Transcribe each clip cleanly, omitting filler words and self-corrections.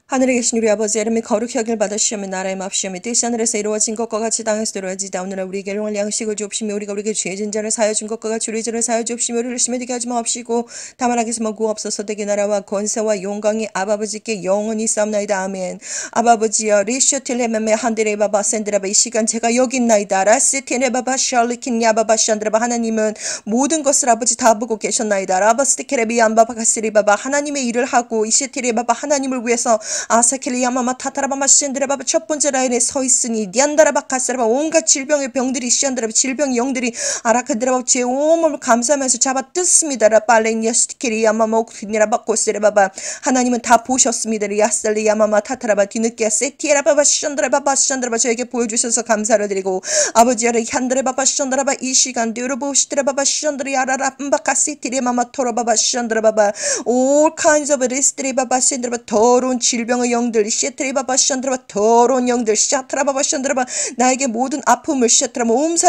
하늘에 계신 우리 아버지, 이름이 거룩히 여길 받으시오며 나라의 맙시오며 뜻이 하늘에서 이루어진 것과 같이 땅에서 이루어지다. 오늘날 우리에게 일용할 양식을 주옵시며 우리가 우리에게 죄진 자를 사하여 준 것과 같이 우리 죄를 사하여 주옵시며 우리를 심히 하지 마옵시고 다만 악에서만 구하옵소서. 되게 나라와 권세와 영광이 아버지께 영원히 싸움나이다. 아멘. 아버지여 리쇼틸레메메 한데레바바 센드라바 이 시간 제가 여기 있나이다. 라스티네바바 샬리킨야바바 샨드라바 하나님은 모든 것을 아버지 다 보고 계셨나이다. 라바스티케레비 안바바 가스리바바 하나님의 일을 하고 이시티레바바 하나님을 위해서 아사켈리야마마 타타라바마 시엔드라바바 첫 번째 라인에 서 있으니 니안다라바 카스라바 온갖 질병의 병들이 시안드라바 질병의 영들이 아라카드라바 제 온몸을 감싸면서 잡아 뜯습니다. 라빨레니아스티케리야마마 오크니라바 코스레바바 하나님은 다 보셨습니다. 리아살리야마마 타타라바 뒤늦게 세티에라바바 시안드라바바 시안드라바 저에게 보여주셔서 감사를 드리고 아버지야를 향드라바바 시안드라바 이 시간 데르보시드라바바 시안드리아라라 음바카시티리마마 토라바바 시안드라바바 all kinds of 리스트리바바 시안드라바 더러운 질병의 영들 시트리바바 샨드라바 더러운 영들 샤트라바바 샨드라바 나에게 모든 아픔을 샤트라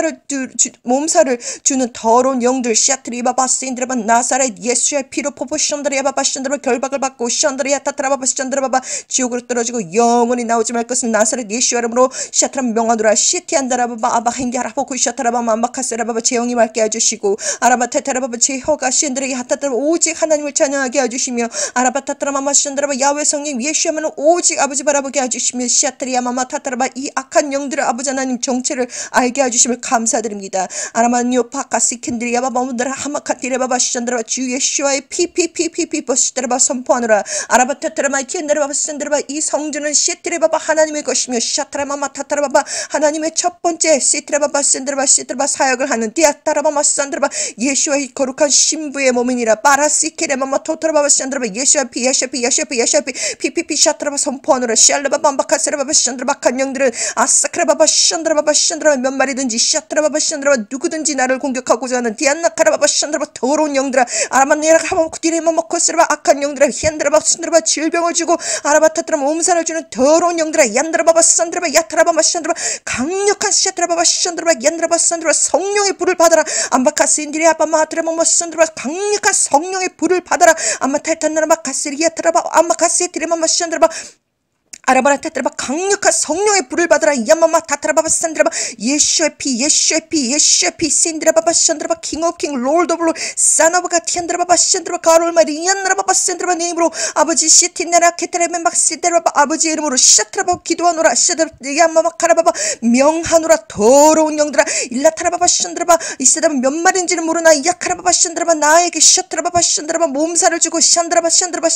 몸살을 주는 더러운 영들 샤트리바바 신드라바 나사렛 예수의 피로 포포 샨드리아바바 샨드라바 결박을 받고 샨드리아 타트라바바 샨드라바바 지옥으로 떨어지고 영원히 나오지 말 것은 나사렛 예수의 이름으로 샤트라 명하노라 시티안다라바바 아바 행디하라보고 샤트라바마 암바카세라바바 제 영이 맑게 해주시고 아라바 테타라바바 제 혀가 샨드리 하타트라 오직 하나님을 찬양하게 해주시며 아라바 타트라마마 샨드라바 야외 성령 예수하면 오직 아버지 바라보게 해주시며 시아트리아마마 타타라바 이 악한 영들을 아버지 하나님 정체를 알게 해주시며 감사드립니다. 아라마니오 파카시킨드리아바바 오늘라 하마카티레바바 시잔드라바 주 예수와의 피피피피피 버시드라바 선포하노라 아라바 타타라마 키엔드라바바 시잔드라바 이 성전은 시트레바바 하나님의 것이며 시아트라마마 타타라바바 하나님의 첫 번째 시트레바바 시잔드라바 시트라바 사역을 하는 디아타라바마 시잔드라바 예수와의 거룩한 신부의 몸이니라 파라시케레마마 토토라바바 시잔드라바 예수와 피 피피피 샤트라바 선포하노라 샬라바바 암바카세라바바 샨드라바칸 영들은 아사크라바바 샨드라바바 샨드라바 몇 마리든지 샤트라바바 샨드라바 누구든지 나를 공격하고자 하는 디안나카라바바 샨드라바 더러운 영들아 아라만네라카바쿠디레마마코스라바 악한 영들아 히안드라바 샨드라바 질병을 주고 아라바타트라 몸살을 주는 더러운 영들아 얀드라바바 싼드라바 야타라바마 샨드라바 강력한 샤트라바바 샨드라바 얀드라바 싼드라바 성령의 불을 받아라 암바카스인디레 아바마트라마마 싼드라바 강력한 성령의 불을 받아라 아마타이탄나라바 가스리아트라바 아마카세티레마마 샨드라바 아라바라타트라바 강력한 성령의 불을 받아라 야마마 타트라바바 산드라바 예수의 피 신드라바바 샨드라바 킹 오브 킹 롤드 오브 롤드 사나바가 티안드라바바 샨드라바 가롤마리 이안드라바바 산드라바 네 이름으로 아버지 시티나라 케테레멘박 시데라바 아버지의 이름으로 샤트라바 기도하노라 샤드라바 야마마 카라바바 명하노라 더러운 영들아 일라타라바바 샨드라바 이세다바 몇 마리인지는 모르나 야카라바바 샨드라바 나에게 샤트라바바 샨드라바 몸살을 주고 샨드라바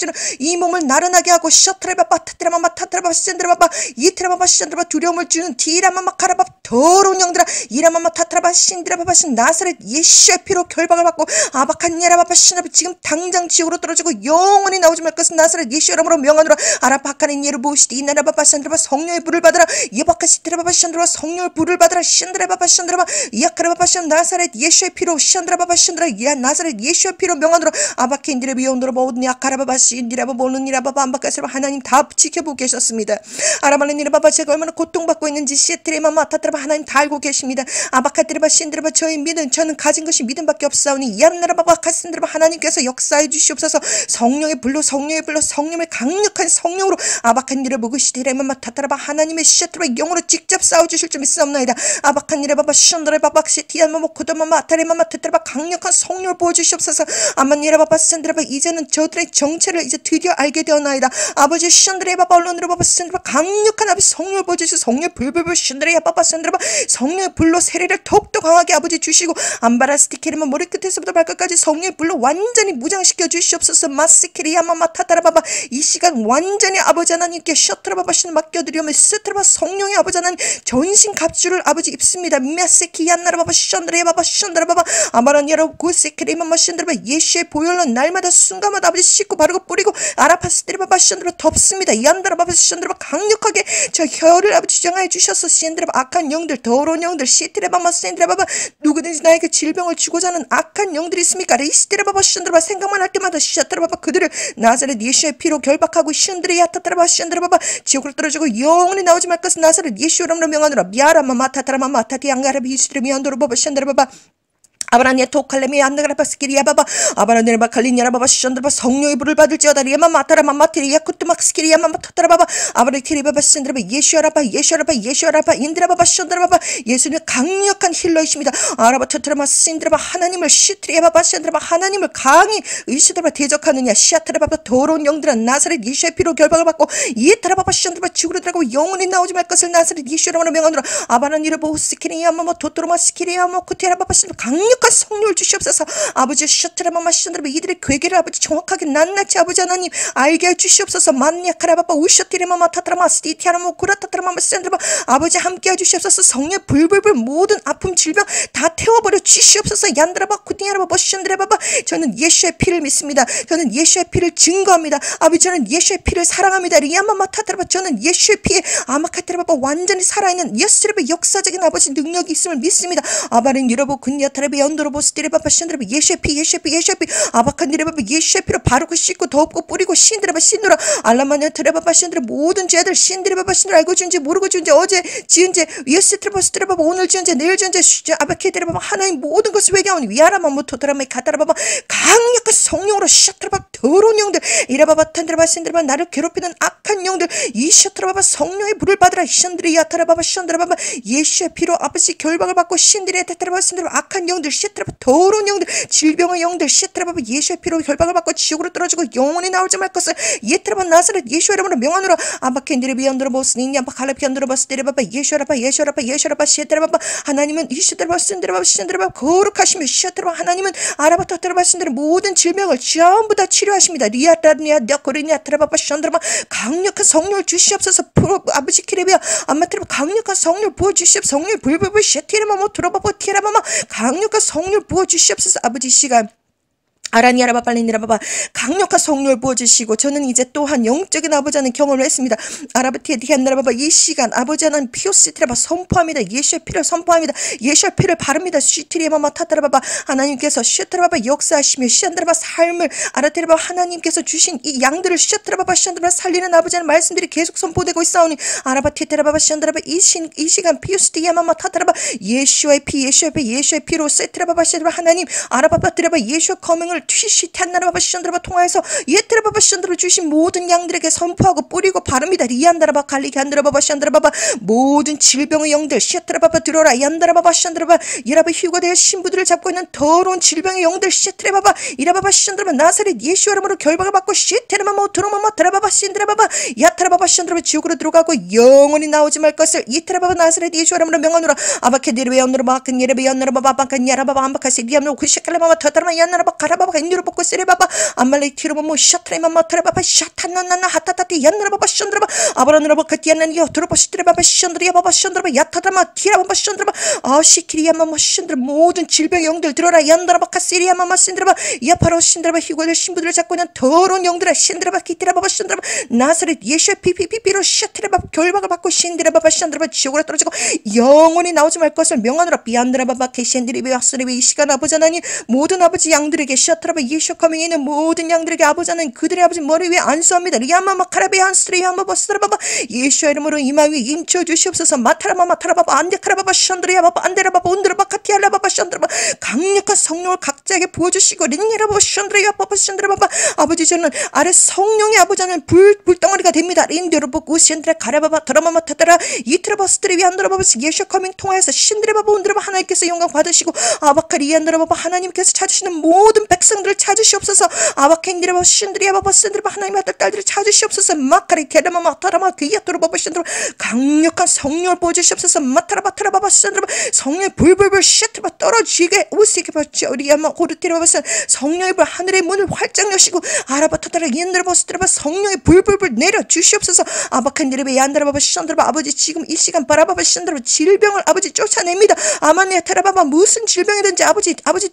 이 몸을 나른하게 하고 샤트라바바 타트라마마 타트라바 샌드라바바 이트라바바 샌드라바 두려움을 주는 디라마마 카라바 더러운 영들아 이라마마 타트라바 신드라바바 신 나사렛 예수의 피로 결박을 받고 아바칸야라바바 신드라바 지금 당장 지옥으로 떨어지고 영원히 나오지 말 것은 나사렛 예수의 이름으로 명하노라 아라바카린 예르보시디 이나라바바 샌드라바 성령의 불을 받아라 예바카시트라바바 샌드라바 성령의 불을 받아라 신드라바바 샌드라바 야카라바바 샌 나사렛 예수의 피로 샌드라바바 샌드라 야 나사렛 예수의 피로 명하노라 아바켄디레 비온도로 모든 야카라바바 신디라바 보는이라바바 암바카세라 하나님 다 지켜보고 계셨습니다. 아라말레니라바바 제가 얼마나 고통받고 있는지 시트레마마 타트라바 하나님 다 알고 계십니다. 아바카트레바 신드라바 저의 믿음 저는 가진 것이 믿음밖에 없사오니 얀나라바바 카신드라바 하나님께서 역사해 주시옵소서. 성령의 불로 성령의 강력한 성령으로 아바칸니를 보고시티레마마 타트라바 하나님의 시트라바 영으로 직접 싸워주실 줄 믿사옵나이다. 아바칸니라바바 션드라바바 시티야마모 코도마마 타레마마 타트라바 강력한 성령을 보여주시옵소서. 아만니라바바 신드라바 이제는 저들의 정체를 이제 드디어 알게 되었나이다. 아버지 션드레바바 언론으로바바 신드라바 강력한 아버지 성령을 보여주시고 성령의 불불불 션드레바바 신드라바 성령의 불로 세례를 더욱더 강하게 아버지 주시고 암바라스티케르만 머리끝에서부터 발끝까지 성령의 불로 완전히 무장시켜 주시옵소서. 마스키리야마마 타타라바바 이 시간 완전히 아버지 하나님께 셔트라바바 신 맡겨드리오며 스트라바 성령의 아버지 하나님 전신 갑주를 아버지 입습니다. 마스키야나라바바 션드레바바 션드라바바 아마라니아라 고세케리마마 션드라바 예수의 보혈로 날마다 순간마다 아버지 씻고 바르고 뿌리고 아라파스트레바바 션드라 덮습니다. 얀드라바바 션드라바 강력하게 저 혀를 아버지 주장하여 주셔서 신드라바 악한 영들 더러운 영들 시트레바마 샌드라바바 누구든지 나에게 질병을 주고자 하는 악한 영들이 있습니까? 레이스트레바바 션드라바 생각만 할 때마다 샤트라바바 그들을 나사렛 예수의 피로 결박하고 션드레 야타트라바 션드라바바 지옥으로 떨어지고 영원히 나오지 말 것은 나사렛 예수 이름으로 명하노라 미아라마마 타타라마마 타티앙가라비 이스트레 미안도로바바 션드라바바 아바라니아 토칼레미 안나가라바 스키리아바바 아바라네바 칼리니아라바바 션드라바 성령의 불을 받을지어다 리아마 마타라마 마티리아 쿠트막 스키리아마 타타라바바 아바리키리바바 신드라바 예슈아라바 인드라바바 션드라바바 예수님의 강력한 힐러이십니다. 아라바 타타라마 신드라바 하나님을 시트리아바바 션드라바 하나님을 강히 의시드라바 대적하느냐 시아트라바바 더러운 영들은 나사렛 예수의 피로 결박을 받고 예타라바바 션드라바 죽으러 들어가고 영원히 나오지 말 것을 나사렛 예수라는 명함으로 아바라니르보 스키리아마 토토로마 스키리아마 쿠테라바바 신드라바 강력한 성령을 주시옵소서. 아버지 셔트라마마 신드라바 이들의 괴계를 아버지 정확하게 낱낱이 아버지 하나님 알게 해 주시옵소서. 만냐카라바바 우셔티리마마 타타라마 스티티아라모 구라타타라마마 신드라바 아버지 함께 해 주시옵소서. 성령 불불불 모든 아픔 질병 다 태워버려 주시옵소서. 얀드라바 쿠팅야라바 신드라바바 저는 예수의 피를 믿습니다. 저는 예수의 피를 증거합니다. 아버지 저는 예수의 피를 사랑합니다. 리아마마 타타라바 저는 예수의 피에 아마카테라바바 완전히 살아있는 예수의 역사적인 아버지 능력이 있음을 믿습니다. 아바린 유러보 군야타라비 연도로보 스티레바바 신드라바 예수의 피 아바칸디레바바 예수의 피로 바르고 씻고 덮고 뿌리고 신드라바 신드라 알라마냐 트레바바 신드라 모든 죄들 신드레바바 신드라 알고 준지 모르고 준지 어제 지은 죄 예스트레바 스트레바바 오늘 지은 죄 내일 지은 죄 아바케드레바바 하나님 모든 것을 회개하오니 위아라마모 토토라메 가타라바바 강력한 성령으로 샤트라바 더러운 영들 이라바바 탄드라바 신드라바 나를 괴롭히는 악한 영들 이 샤트라바바 성령의 불을 받으라 션드리야타라바바 션드라바바 예수의 피로 아버지 결박을 받고 신드리야 타타라바 신드라바 악한 영들 시트라바 더러운 영들 질병의 영들 시트라바 예수의 피로 결박을 받고 지옥으로 떨어지고 영원히 나오지 말 것을 예트라바 나사렛 예수의 이름으로 명하노라 아바켄드레비 연드로보스니 냠바 칼레피 연드로보스데레바바 예수라바 시트라바바 하나님은 이시트라바 신드라바 신드라바 거룩하시며 시트라바 하나님은 아라바타 트라바 신드라 모든 질병을 전부 다 치료하십니다. 리아타니아 데코리니아 트라바바 션드라바 강력한 성령을 주시옵소서. 아버지 키레비아 아마트라바 강력한 성령을 부어주시옵소서. 성령을 불불불 셰티라마모 트라바바 티라마마 강력한 성령을 부어주시옵소서. 아버지 시간 아라니아라바 빨리니라바바 강력한 성령을 부어주시고 저는 이제 또한 영적인 아버지 하나님 경험을 했습니다. 아라바티에 디안나라바바 이 시간 아버지 하나님 피오시트라바 선포합니다. 예수의 피를 선포합니다. 예수의 피를 바릅니다. 시트리마마 타타라바바 하나님께서 슈트라바바 역사하시며 시안드라바 삶을 아라테라바 하나님께서 주신 이 양들을 슈트라바바 시안드라바 살리는 아버지 하나님 말씀들이 계속 선포되고 있사오니 아라바티테라바바 시안드라바 이 시간 피오스티야마마 타타라바 예수의 피로 세트라바바 시안드라바 하나님 아라바바트라바 예수의 거명을 튀시탄나라바바 시전드라바 통하여서 예트라바바 시전드라 주신 모든 양들에게 선포하고 뿌리고 바릅니다. 리안다라바 갈리게 한드라바바 시전드라바바 모든 질병의 영들 시트라바바 들어라 얀다라바바 시전드라바 이라바 휴가되어 신부들을 잡고 있는 더러운 질병의 영들 시트라바바 이라바바 시전드라바 나사렛 예수 이름으로 결박을 받고 시테라마모 드로마모 드라바바 신드라바바 야트라바바 시전드라바 지옥으로 들어가고 영원히 나오지 말 것을 이트라바바 나사렛 예수 이름으로 명하노라 아바케디르베 연느라바 근예르베 연느라바바 바칸야라바바 암바카시 디암노 쿠시칼라마마 터타라마 얀나라바 가라바바 인유로보고 쓰레바바 암말레이티로모 샤트레마마 트레바바 샤타나나나 하타타티 얀나라바바 션드라바 아바라누라바 카티안나니요 드로바 시트레바바 션드리아바바 션드라바 야타다마 티라바바 션드라바 아시키리야마마 션드라 모든 질병의 영들 들어라 얀다라바 카시리야마마 신드라바 야파로 신드라바 휴거들 신부들을 잡고 있는 더러운 영들아 신드라바 키티라바바 션드라바 나사렛 예수의 피피피피로 샤트레바바 결박을 받고 신드라바바 션드라바 지옥으로 떨어지고 영원히 나오지 말 것을 명하노라 비안드라바바 케신드리베 와스리베 이 시간 아버지 하나님 모든 아버지 양들에게 샤트라바 예수 커밍에 있는 모든 양들에게 아버지 하나님 그들의 아버지 머리 위에 안수합니다. 리아마마 카라베 한스트레이 한바바스라바바 예수의 이름으로 이마 위에 임쳐 주시옵소서. 마타라마마 타라바바 안데카라바바 션드리아바바 안데라바바 온드라바 카티알라바바 션드라바 강력한 성령을 각자에게 부어주시고 린니라바바 션드리아바바 션드라바바 아버지 저는 아래 성령의 아버지 하나님 불덩어리가 됩니다. 린데로보고 션드라 가라바바 드라마마 타다라 이트라바스트레이 한드라바바 예수 커밍 통하여서 신드라바바 온드라바 하나님께서 영광 받으시고 아바카리 한드라바바 하나님께서 찾으시는 모든 백성들을 찾으시옵소서. 아바켄디라바 신드리아바바 신드라바 하나님의 아들 딸들을 찾으시옵소서. 마카리 게르마마 타라마 그야토로바바 신드라바 강력한 성령을 보여주시옵소서. 마타라바 타라바바 신드라바 성령의 불불불 샤트바 떨어지게 우시게 받죠. 우리야마 고르티라바바 성령의 불 하늘의 문을 활짝 여시고 아라바 타다라 이엔드라바 스트라바 성령의 불불불 내려 주시옵소서. 아바켄디라바 얀드라바바 신드라바 아버지 지금 이 시간 바라바바 신드라바 질병을 아버지 쫓아냅니다. 아마니아 타라바바 무슨 질병이든지 아버지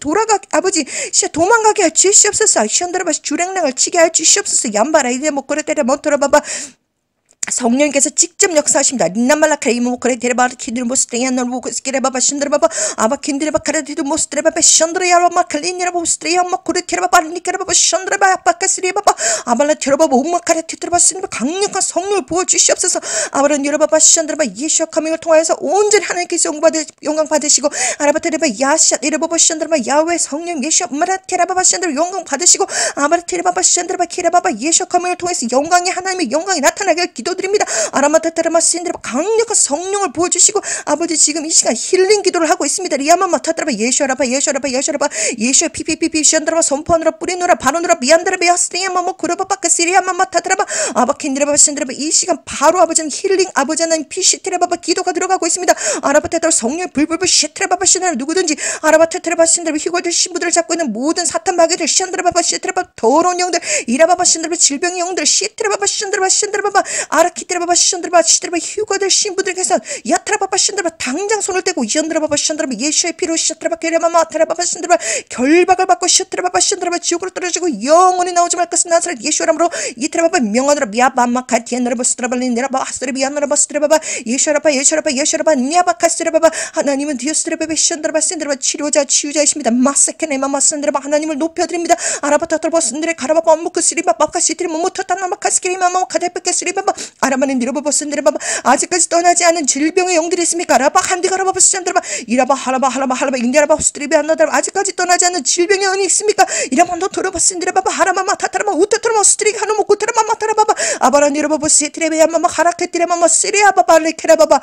아버지 도망가게 할 주시옵소서. 시온드라바 주랭랑을 치게 할 주시옵소서. 얌바라 이제 목걸이 때려 못들어봐봐 성령께서 직접 역사하십니다. 린나말라카레 이모코레 데레바 키드르모스트레야 너르보스키레바바 신드레바바 아바 킨드레바 카레디도 모스트레바바 션드레야바 마칼리니라바 스트레야 마코레 테레바바 니케레바바 션드레바 아바카스리바바 아발라 테레바바 오마카레 테트레바 신드레바 강력한 성령을 부어주시옵소서. 아바라 니레바바 션드레바 예수와 커밍을 통하여서 온전히 하나님께서 영광 받으시고 아라바 테레바 야샤 이레바바 션드레바 야외 성령 예수와 마라 테레바바 션드레바 영광 받으시고 아바라 테레바바 션드레바 키레바바 예수와 커밍을 통해서 영광이 하나님의 영광이 나타나게 기도 드립니다. 아라마타타라마신드라 강력한 성령을 부어주시고 아버지 지금 이 시간 힐링 기도를 하고 있습니다. 리아마마타타라바 예수아라바 예수아라바 예수아라바 예수아 피피피피 션드라바 선포하느라 뿌리느라 바로느라 미안드라 베아스리아마마 그라바바카 시리아마마타타라바 아바킨드라바 신드라바 이 시간 바로 아버지는 힐링 아버지 하나님 피시트라바바 기도가 들어가고 있습니다. 아라바타타라 성령 불불불 시트라바바 신드라 누구든지 아라바타타라바 신드라 희고들 신부들을 잡고 있는 모든 사탄 마귀들 션드라바바 시트라바 더러운 영들 이라바바 신드라바 질병의 영들 시트라바바 신드라바바 아라키트라바바 션드라바 시트라바 휴거들 신부들께서 야트라바바 션드라바 당장 손을 떼고 연드라바바 션드라바 예수의 피로 션드라바 게레마마 타라바바 션드라바 결박을 받고 션드라바바 션드라바 지옥으로 떨어지고 영원히 나오지 말 것은 나사렛 예수라므로 이트라바바 명하노라 미아바마 카티엔드라바 스트라발린데라바 하스레비안나라바 스트라바바 예수라바 니아바카스트라바바 하나님은 디오스트라바바 션드라바 샌드라바 치유자이십니다. 마세케네마마 샌드라바 하나님을 높여드립니다. 아라바타트라바 샌드레 가라바바 엄무크 스리바바카 시트리 모모타타나마카 스키리마마 카데페케 스리바바 아라바는 니라바바 샌드라바바 아직까지 떠나지 않은 질병의 영들이 있습니까? 라바 한디가라바바 샌드라바 이라바 하라바 인디라바 스트리비 안나다라 아직까지 떠나지 않은 질병의 영이 있습니까? 이라만도 토라바 샌드라바바 하라마마 타타라마 우타토라마 스트리기 하노모 고타라마마 타라바바 아바라 니라바바 세트레베야마마 하라케티레마마 시리아바바 레케라바바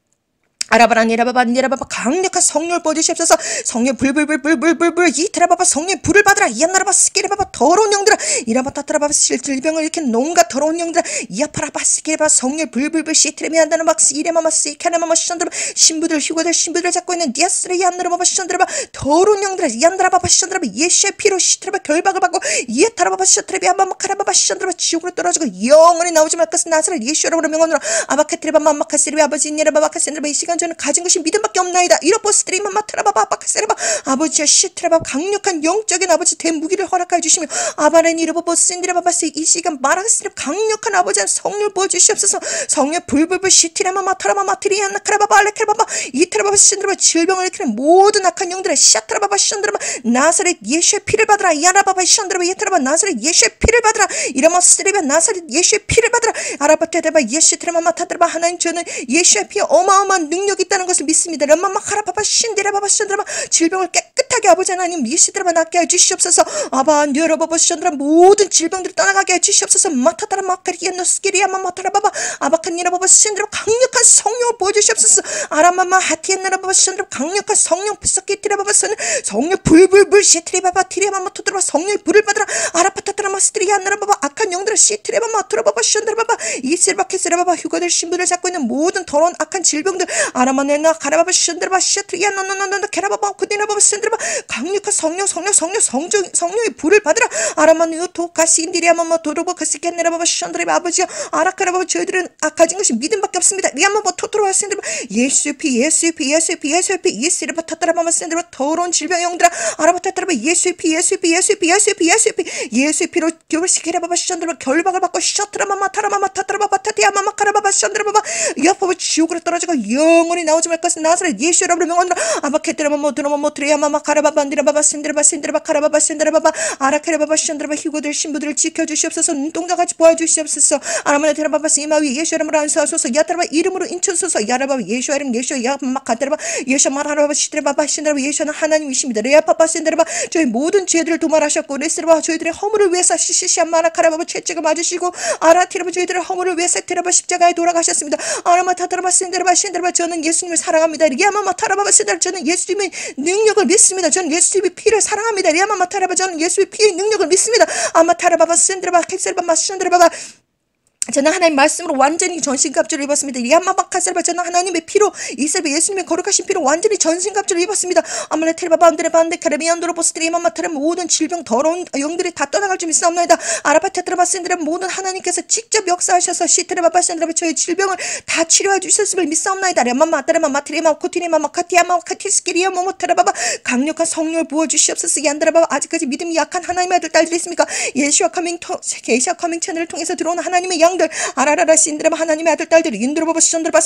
아라바라니라바바 니라바바 강력한 성령을 보여주시옵소서. 성령 불불불불불불불 이트라바바 성령 불을 받으라. 이안나라바 스키레바바 더러운 영들아 이라바타트라바바 질병을 일으킨 농가 더러운 영들아 이아파라바 스키레바 성령 불불불 시트레미안다는 막 시레마마 시카나마마 션드라 신부들 휴거들 신부들을 잡고 있는 디아스레 이안나라바바 션드라바 더러운 영들아 이안나라바바 션드라바 예수의 피로 시트라바 결박을 받고 이에타라바바 션드라비 아마마카라바바 션드라바 지옥으로 떨어지고 영원히 나오지 말 것은 나사렛 예수라고 명언으로 아바카트레바마 마카스리비 아버지 니라바바카 샌드라바 이 시간 저는 가진 것이 믿음밖에 없나이다. 이로포스트리마 마트라바바 바카세라바 아버지야 시트라바 강력한 영적인 아버지 대무기를 허락하여 주시며 아바렌 이로포 신디라바바스 이 시간 마라스리 강력한 아버지한 성령을 보여주시옵소서. 성령 불불불 시트라마 마타라마 마트리안나 카라바바 알레카라바바 이트라바바 신드라바 질병을 일으키는 모든 악한 영들의 샤트라바바 션드라바 나사렛 예수의 피를 받으라. 야라바바 션드라바 예트라바 나사렛 예수의 피를 받으라. 이라마 스트리바 나사렛 예수의 피를 받으라. 아라바테라바 예시트라마 마타드라바 하나님 저는 예수의 피에 어마어마한 능력이 있다는 것을 믿습니다. 람마마 카라바바 신데라바바 션드라바 질병을 깨끗하게 아버지 하나님 예시드라바 낫게 해주시옵소서. 아바 뉴라바바 션드라 모든 질병들을 떠나가게 해주시옵소서. 마타다라 마카리엔노 스키리아마 마타라바바 아바칸니라바바 션드라 강력한 성령을 보여주시옵소서. 아라마마 하티엔나라바바 션드라 강력한 성령 부석기티라바바 성령 불불불 시트리바바 티리아마마 토드라바 성령의 불을 받으라. 아라파타타라마 스트리아나라바바 악한 영들을 시트리바마 토라바바 션드라바바 이슬바케스라바바 휴거들 신부를 잡고 있는 모든 더러운 악한 질병들 아라마네나 가라바바 션드라바 셔트리야 노노노노 케라바바 쿠디나바바 션드라바 강력한 성령의 불을 받으라. 아라마누 도카시인디리아마마 도로바카시케네라바바 션드라바 아버지야 아라카라바바 저희들은 가진 것이 믿음밖에 없습니다. 리아마마 토토로바 샌드라바 예수의 피 예스리바 타타라바마 샌드라바 더러운 질병의 영들아 아라바타타라바 예수의 피 예수의 피로 교벌시케라바바 션드라바 결박을 받고 셔트라마마 타라마마 타타라바바 타티아마마 카라바바 션드라바바 야파바 지옥으로 떨어지고 영원히 나오지 말 것은 나사렛 예수라고 명언으로 아바케트라마모 드라마모 트리아마마 카라바반디라바바 신드라바 카라바바 신드라바바 아라케라바바 션드라바 휴고들 신부들을 지켜주시옵소서. 눈동자같이 보아주시옵소서. 아라마네 테라바바 시마위 예수라므로 안수하소서. 야타라바 이름으로 인쳐소서. 야라바 예수 이름 예수 야마 카테라바 예수 마라바바 시드라바바 신드라바 예수는 하나님이십니다. 레아파파 신드라바 저희 모든 죄들을 도말하셨고 레스라바 저희들의 허물을 위해서 시시시아마라 카라바바 채찍을 맞으시고 아라티라바 저희들의 허물을 위해서 테라바 십자가에 돌아가셨습니다. 아라마타타라바 신드라바 저는 예수님을 사랑합니다. 리아마마 타라바바 신드라 저는 예수님의 능력을 믿습니다. 저는 예수님의 피를 사랑합니다. 리아마마 타라바 저는 예수의 피의 능력을 믿습니다. 아마 타라바바 신드라바 캡셀바마 신드라바바 저는 하나님 말씀으로 완전히 전신갑주를 입었습니다. 리아마바카셀바 저는 하나님의 피로 이셀바 예수님의 거룩하신 피로 완전히 전신갑주를 입었습니다. 아무레 텔바바 안드레 반데 카레비안도로 보스트리마마타라 모든 질병 더러운 영들이 다 떠나갈 줄 믿사옵나이다. 아라파테트라바 신드라 모든 하나님께서 직접 역사하셔서 시트레바바 신드라 저희 질병을 다 치료해 주셨음을 믿사옵나이다. 레마마타라마 마트리마 코티리마마 카티아마 카티스키리아 모모테라바바 강력한 성령을 부어주시옵소서. 얀드라바바 아직까지 믿음이 약한 하나님의 아들 딸들이 있습니까? 예시와 커밍 채널을 통해서 들어오는 하나님의 양 영들 아라라라 신드라바 하나님의 아들 딸들이 인드라바바 시전드라바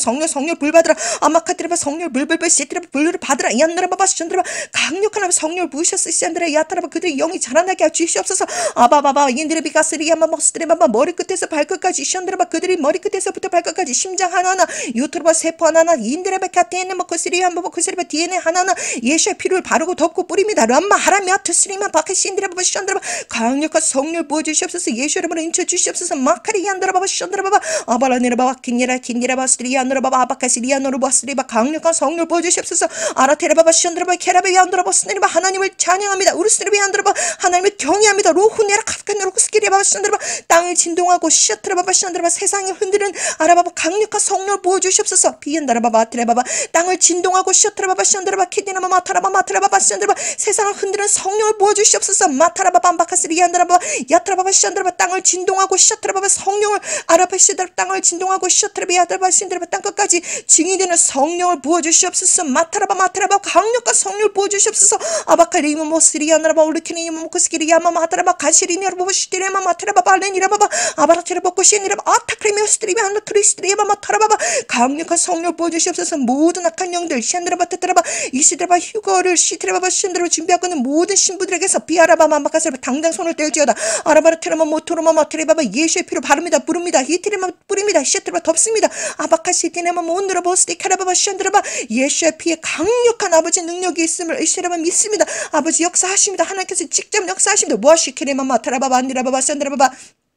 성령 불받으라 아마카드라바 성령 불불불 시드라바 불을 받으라 이안드라바바 시전드라바 강력한 성령을 부으셨어 시안드라 야타라바 그들의 영이 자라나게 하 주시옵소서. 아바바바 인드레비가스리야마 머스드레바바 머리끝에서 발끝까지 시안드라바 그들이 머리끝에서부터 발끝까지 심장 하나하나 유트로바 세포 하나하나 인드레베카 DNA 먹고스리야마 먹고스리바 DNA 하나하나 예수의 피를 바르고 덮고 뿌립니다. 람마 하라미아 트스리만 바카신드레바바 시안드라바 강력한 성령을 부어주시옵소서. 예수 이름으로 인쳐주시옵소서. 마카리안드라바바 시안드라바바 아바라니라바바 긴니라바 스리안드라바바 아바카시리안으로바 스리바 강력한 성령을 부어주시옵소서. 아라테라바바 시안드라바 케라베야안드라바 스리바 하나님을 찬양합니다. 우르스리베안드라바 하나님을 경외합니다. 로후네라 카카네로쿠스키리바바 시안드라바 땅을 진동하고 시아트라바바 시안드라바 세상을 흔드는 아라바바 강력한 성령을 부어주시옵소서. 비엔다라바바 아트라바바 땅을 진동하고 시아트라바바 시안드라바 키디나마 마타라바바 시안드라바 세상을 흔드는 성령을 부어주시옵소서. 마타라바바 암바카스리안드라바 야트라바바 시안드라바 땅을 진동하고 시아트라바바 성령을 아라바시드라 땅을 진동하고 시아트라바야드라바 시안드라바 땅끝까지 증인되는 성령을 부어주시옵소서. 마타라바 강력한 성령을 부어주시옵소서. 아바카리모 모스리아나라바 올리키니모 모코스키리야마 마타라바 가시리니라바 시티레마 마타라바 발레니라바바 아바라테라바 코시니라바 아타크리미오스트리바 하나 크리스트리야마 마타라바바 강력한 성령을 부어주시옵소서. 모든 악한 영들 시안드라바 테트라바 이시드라바 휴거를 시트라바바 시안드라바 준비하고 있는 모든 신부들에게서 비아라바 마마카스라바 당장 손을 뗄지어다. 아라바르테라마 모토로마 마트레바바 예수의 피로 바릅니다. 부릅니다. 히티레마 뿌립니다. 시트라바 덮습니다. 아바카시티네마 모느라바 스티카라바바 시안드라바 예수의 피에 강력한 아버지 능력이 있음을 이시라바 믿습니다. 아버지 역사하십니다. 하나님께서 직접 역사하십니다. 무엇이키레마 마타라바바 안디라바바 시안드라바바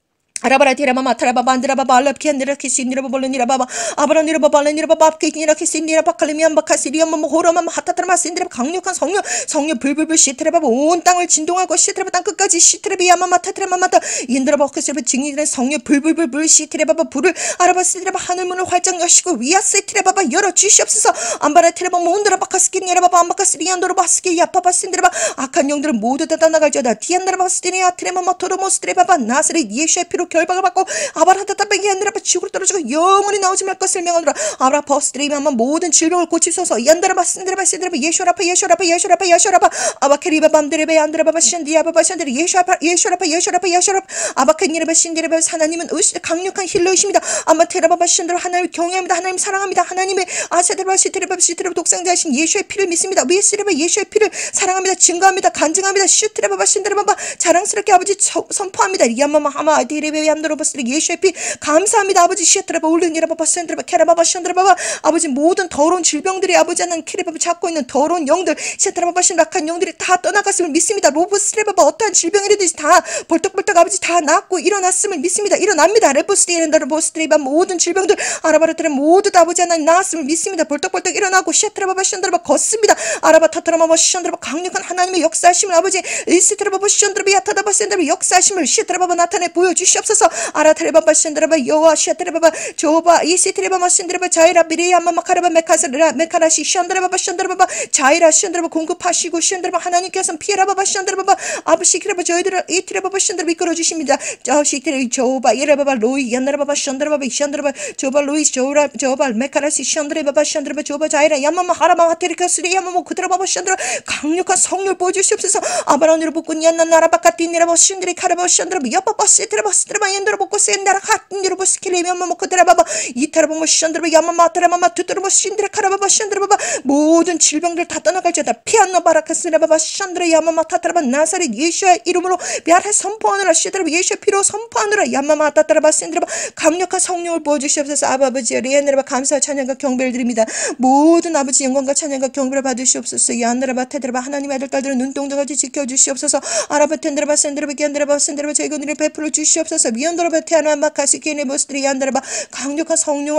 아라바라티라마 마타라바바 안드라바바 알라피안드라키시니라바 볼레니라바바 아바라니라바 발레니라바바 앞케이니라키시니라바 칼레미안바카시리아마 호라마마 하타타라마 신드라바 강력한 성령 불불불 시트라바바 온 땅을 진동하고 시트라바 땅끝까지 시트라비야마 마타트라마 마타 인드라바 오케스라바 증인된 성령 불불불불 시트라바바 불을 아라바시드라바 하늘문을 활짝 여시고 위아세트라바바 열어주시옵소서. 암바라티라바 몬드라바 카스키니라바바 암바카시리안도라바 스키 야파바 신드라바 악한 영들은 모두 다 떠나갈지어다. 디안드라바 스티니아 트레마 마토로모스트레바바 나스렛 예수의 피로 결박을 받고 아바라타타백이 아니라 지구로 떨어지고 영원히 나오지 말 것을 명하노라. 아브라 버스트레이만 모든 질병을 고치소서. 연다라바 신드라바 신드라바 예쇼라파 아바케리바 밤드레베 안드라바바 신디아바바 신드레 예쇼라파 아바케니라바 신디라바 하나님은 강력한 힐러이십니다. 아마테라바바 신드라 하나님을 경외합니다. 하나님 사랑합니다. 하나님의 아세드라바 시트라바 독생자이신 예수의 피를 믿습니다. 위에스라바 예수의 피를 사랑합니다. 증거합니다. 간증합니다. 슈트라바바 신드라바바 자랑스럽게 아버지 선포합니다. 리아마마 하마 아디레 예수의 피 감사합니다. 아버지 시트라바 올르니라바바 센드라바 케라바바 션드라바바 아버지 모든 더러운 질병들이 아버지 하나님 키레바바 잡고 있는 더러운 영들 시트라바바 신락한 영들이 다 떠나갔음을 믿습니다. 로브스트레바바 어떠한 질병이라든지 다 벌떡벌떡 아버지 다 낫고 일어났음을 믿습니다. 일어납니다. 레포스티에렌다르 보스트레바 모든 질병들 아라바르트레 모두 다 아버지 하나님 나았음을 믿습니다. 벌떡벌떡 일어나고 시트라바바 션드라바 걷습니다. 아라바 타타라마바 션드라바 강력한 하나님의 역사하심을 아버지 이스트라바바 션드라바 야타다바 센드라바 역사하심을 시트라바바 나타내 보여주시옵소서. 아라테레바바 신드라바 여호와 샤테레바바 조바 이시트레바마 신드라바 자이라 미리야마 마카라바 메카라시 션드라바바 션드라바바 자이라 션드라바 공급하시고 션드라바 하나님께서 피에라바바 션드라바바 아브시키라바 저희들을 이트레바바 션드라바 이끌어 주십니다. 저시트레 조바 이레바바 로이 연나라바바 션드라바바 션드라바 조바 로이 조바 메카라시 션드라바바 션드라바 조바 자이라 야마마 하라마 하테리카스리 야마모 그드라바바 션드라 강력한 성령을 보여주시옵소서. 아바라니로 복군 연나나라바카티니라바 션드리 카라바 션드라바 여바바 시트레바 스트레바인드로 복고 센다라 하틴디로 스킬레미엄마 모코드라바바 이타라바모 션드라바 야마마타라마마 투트르모 신드라 카라바바 션드라바바 모든 질병들 다 떠나갈지어다. 피안노바라카스라바바 션드라 야마마타타라바 나사렛 예수의 이름으로 멸할 선포하느라 시드라바 예수의 피로 선포하느라 야마마타타라바 신드라바 강력한 성령을 보여주시옵소서. 아버지 리에네라바 감사와 찬양과 경배를 드립니다. 모든 아버지 영광과 찬양과 경배를 받으시옵소서. 야안드라바 테드라바 하나님의 아들 딸들은 눈동자같이 지켜주시옵소서. 아라바 텐드라바 센드라바 기안드라바 센드라바 저희가 은혜를 베풀어 주시옵소서. 미연드라바 테아나마 카시키네 모스트리 안드라바 강력한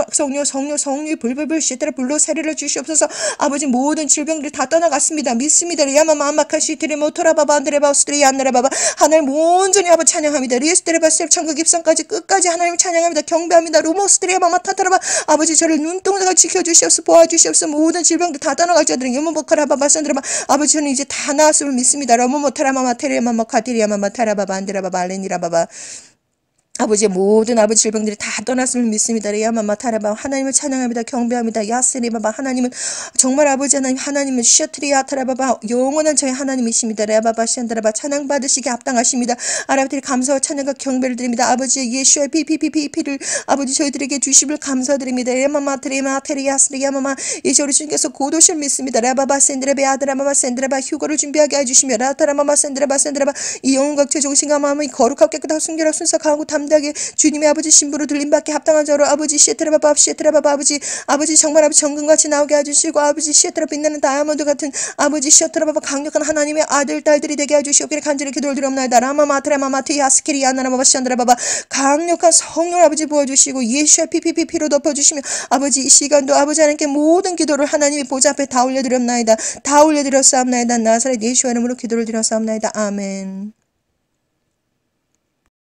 성령이 불불불 시트라 불로 세례를 주시옵소서. 아버지 모든 질병들이 다 떠나갔습니다. 믿습니다. 야마마 아마카시티레 모토라바바 안드레바 오스트리 안드라바바 하나님 온전히 아버지 찬양합니다. 리에스트레바 셀 천국 입성까지 끝까지 하나님 찬양합니다. 경배합니다. 루모스트리 마마 타타라바 아버지 저를 눈동자가 지켜주시옵소서. 보아주시옵소서. 모든 질병들 다 떠나갈 자들은 유모보카라바바 산드라바 아버지 저는 이제 다 나았음을 믿습니다. 러모모타라마마 테레마마 카티리아마마 타라바바 안드라바바 알레니라바바 아버지의 모든 아버지 질병들이 다 떠났음을 믿습니다. 레야마마 타라바 하나님을 찬양합니다. 경배합니다. 야스리바바 하나님은 정말 아버지 하나님 하나님은 셔트리아 타라바바 영원한 저희 하나님이십니다. 레야바바 샨다라바 찬양 받으시기 합당하십니다. 아라바들이 감사와 찬양과 경배를 드립니다. 아버지의 예수의 피피피피피를 아버지 저희들에게 주심을 감사드립니다. 레야마마 트레마 테리아스 레야마마 이제 우리 주님께서 곧 오실 믿습니다. 레야바바 샌드레베 아드라마마 샌드레바 휴거를 준비하게 해주시며 라타라마마 샌드레바 샌드레바 이 영혼 각체 정신과 마음이 거룩하고 깨끗하고 순결하고 순삭하고 담대하게 주님의 아버지 신부로 들림받게 합당한 자로 아버지 시에트라바바 시에트라바바 아버지 정말 아버지 정금같이 나오게 해주시고 아버지 시에트라 빛나는 다이아몬드 같은 아버지 시에트라바바 강력한 하나님의 아들 딸들이 되게 해주시옵기를 간절히 기도를 드리옵나이다. 라마마트라마마트 야스키리 아나라바바 시안드라바바 강력한 성령 아버지 부어주시고 예수의 피피피피로 덮어주시며 아버지 이 시간도 아버지 하나님께 모든 기도를 하나님의 보좌 앞에 다 올려드렸나이다. 다 올려드렸사옵나이다. 나사렛 예수의 이름으로 기도를 드렸사옵나이다. 아멘.